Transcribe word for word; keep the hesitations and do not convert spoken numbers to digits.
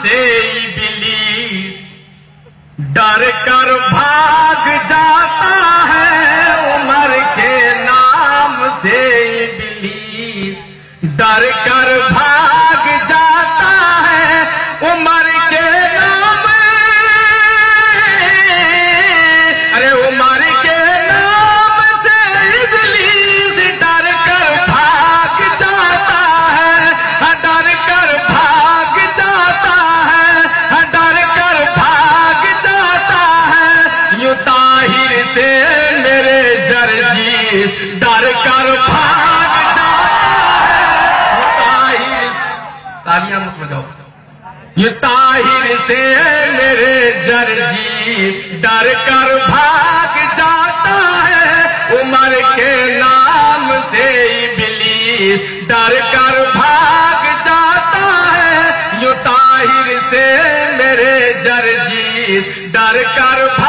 سے ابلیس ڈر کر بھاگ جاتا ہے، عمر کے نام سے ابلیس ڈر کر بھاگ جاتا ہے، عمر کے نام ارے عمر کے نام سے ابلیس ڈر کر بھاگ جاتا ہے، ڈر کر بھاگ جاتا ہے، ڈر کر بھاگ جاتا ہے، یوں طاہر سے میرے جرجیس ڈر کر بھاگ جاتا ہے، طاہر تالیاں مت بجاؤ، یہ طاہر سے میرے جرجیس ڈر کر بھاگ جاتا ہے، عمر کے نام سے ابلیس ڈر کر بھاگ جاتا ہے، یوں طاہر سے میرے جرجیس ڈر کر